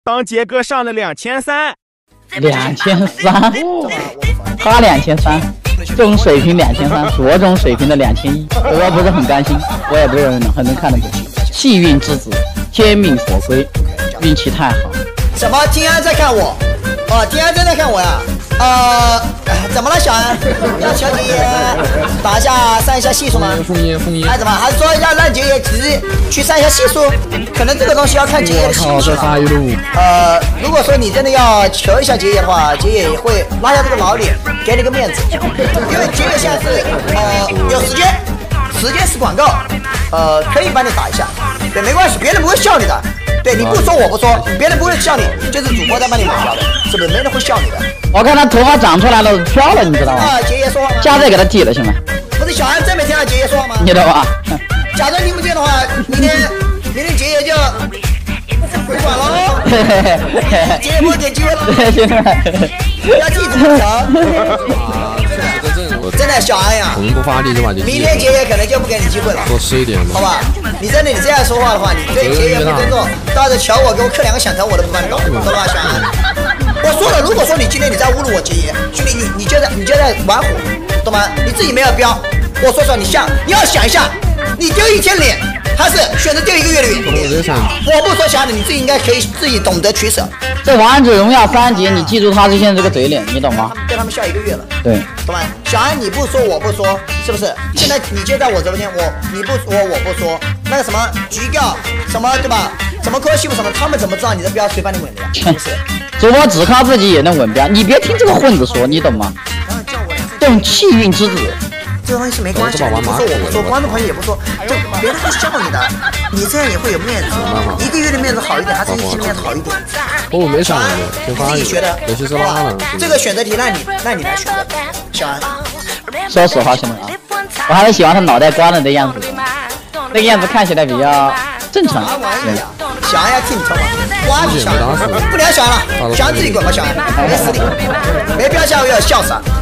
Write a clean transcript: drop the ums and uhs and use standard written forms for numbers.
当杰哥上了2300， 他2300，这种水平2300，我这种水平的2100，我不是很甘心，我也不是很能看得过去。气运之子，天命所归，运气太好。 什么？金安在看我？哦，金安真在看我呀？怎么了，小安？让小姐姐打一下算一下系数吗？ 封烟。 还怎么？还是说要让姐姐直接去算一下系数？可能这个东西要看姐姐的心情了。如果说你真的要求一下姐姐的话，姐姐也会拉下这个老脸，给你个面子。因为姐姐现在是有时间是广告，可以帮你打一下。对，没关系，别人不会笑你的。对，你不说我不说，别人不会笑你，就是主播在帮你抹消的，是不是？没人会笑你的。 我看他头发长出来了，飘了，你知道吗？ 姐姐说话吗？ 加再给他剃了行吗？ 不是，小安真没听到姐姐说话吗？ 你知道吧？ 假装听不见的话，明天姐姐就不管喽。姐姐不会给机会了。要记住真的小安呀， 我们不发力就把明天姐姐可能就不给你机会了。 多吃一点嘛， 好吧？你真的你这样说话的话，你对姐姐不尊重，到时候求我给我磕2个响头，我都不帮你搞，懂吧，小安？我说了，如果说你今天你在侮辱我姐姐，兄弟，你就在玩火，懂吗？你自己没有标，我说你要想一下，你丢1天脸，还是选择丢1个月的脸？我不说小安的，你自己应该可以自己懂得取舍。 这王者荣耀3级，你记住他是现在这个嘴脸，你懂吗？ 对他们笑1个月了， 对， 懂吗？小安你不说我不说，是不是？现在你就在我直播间，你不说我不说，那个什么局调什么对吧？什么科系什么，他们怎么知道你的标谁帮你稳的呀？是不是？ 主播只靠自己也能稳标，你别听这个混子说，你懂吗？这种气运之子。 这个东西没关系，你不说我不说，观众朋友也不说，就别人会笑你的，你这样也会有面子。1个月的面子好一点，还是1期的面子好一点？ 我没想过， 你自己学的。 尤其是拉了。 这个选择题让你来选择，小安。 说实话，兄弟啊，我还是喜欢他脑袋瓜子的样子，那个样子看起来比较正常。 小安要替你称王，瓜子小安，不聊小安了，小安自己滚吧，小安，没实力，没标下我要笑死。